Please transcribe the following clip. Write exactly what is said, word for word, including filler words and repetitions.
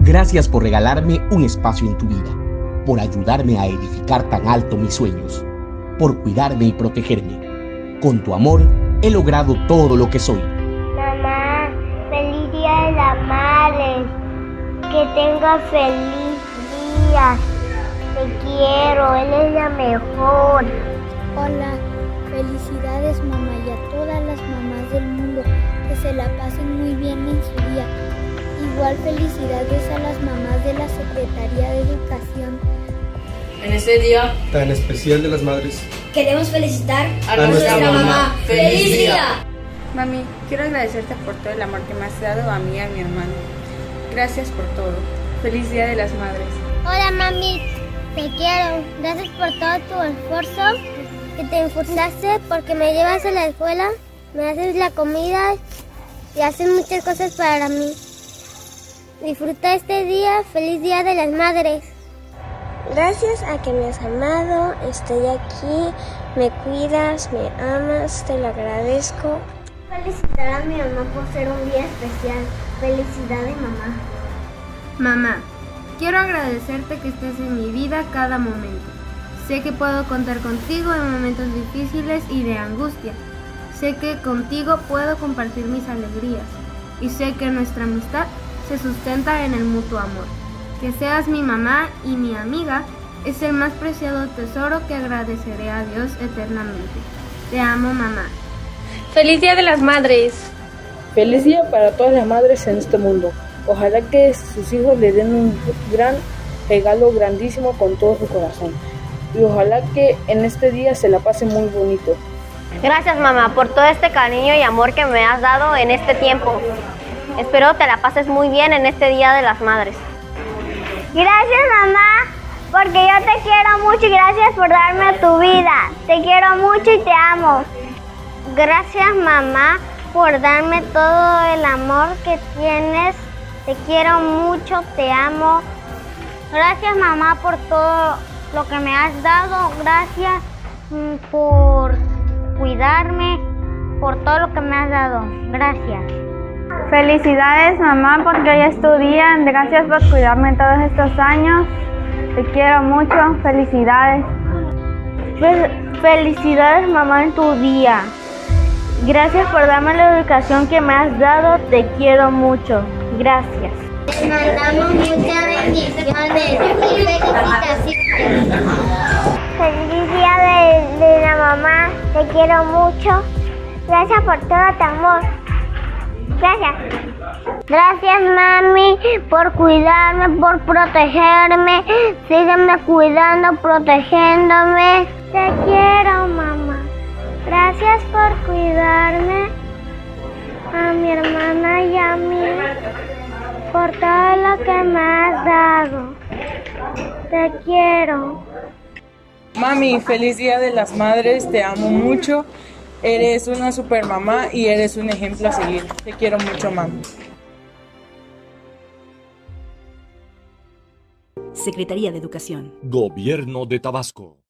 Gracias por regalarme un espacio en tu vida, por ayudarme a edificar tan alto mis sueños, por cuidarme y protegerme. Con tu amor he logrado todo lo que soy. Mamá, feliz día de la madre. Que tenga feliz día. Te quiero, él es la mejor. Hola, felicidades mamá y a todas las mamás del mundo. Que se la pasen muy bien en su día. Igual felicidades a las mamás de la Secretaría de Educación. En este día tan especial de las madres, queremos felicitar a, a nuestra mamá. mamá. ¡Feliz día! Mami, quiero agradecerte por todo el amor que me has dado a mí y a mi hermano. Gracias por todo. Feliz Día de las Madres. Hola mami, te quiero. Gracias por todo tu esfuerzo, que te esforzaste porque me llevas a la escuela, me haces la comida y haces muchas cosas para mí. Disfruta este día, feliz Día de las Madres. Gracias a que me has amado, estoy aquí, me cuidas, me amas, te lo agradezco. Felicitar a mi mamá por ser un día especial. Felicidades, mamá. Mamá, quiero agradecerte que estés en mi vida cada momento. Sé que puedo contar contigo en momentos difíciles y de angustia. Sé que contigo puedo compartir mis alegrías. Y sé que nuestra amistad se sustenta en el mutuo amor. Que seas mi mamá y mi amiga es el más preciado tesoro que agradeceré a Dios eternamente. Te amo, mamá. ¡Feliz Día de las Madres! Feliz día para todas las madres en este mundo. Ojalá que sus hijos le den un gran regalo grandísimo con todo su corazón. Y ojalá que en este día se la pase muy bonito. Gracias mamá por todo este cariño y amor que me has dado en este tiempo. Espero te la pases muy bien en este Día de las Madres. Gracias mamá, porque yo te quiero mucho y gracias por darme tu vida. Te quiero mucho y te amo. Gracias mamá por darme todo el amor que tienes. Te quiero mucho, te amo. Gracias mamá por todo lo que me has dado. Gracias por cuidarme, por todo lo que me has dado. Gracias. Felicidades mamá porque hoy es tu día. Gracias por cuidarme todos estos años. Te quiero mucho. Felicidades. Fel- felicidades mamá en tu día. Gracias por darme la educación que me has dado. Te quiero mucho. Gracias. Les mandamos muchas bendiciones y felicitaciones. Feliz día de, de la mamá. Te quiero mucho. Gracias por todo tu amor. Gracias. Gracias mami por cuidarme, por protegerme. Sígueme cuidando, protegiéndome. Te quiero mamá. Gracias por cuidarme, a mi hermana y a mí, por todo lo que me has dado. Te quiero. Mami, feliz Día de las Madres, te amo mucho. Eres una super mamá y eres un ejemplo a seguir. Te quiero mucho, mami. Secretaría de Educación. Gobierno de Tabasco.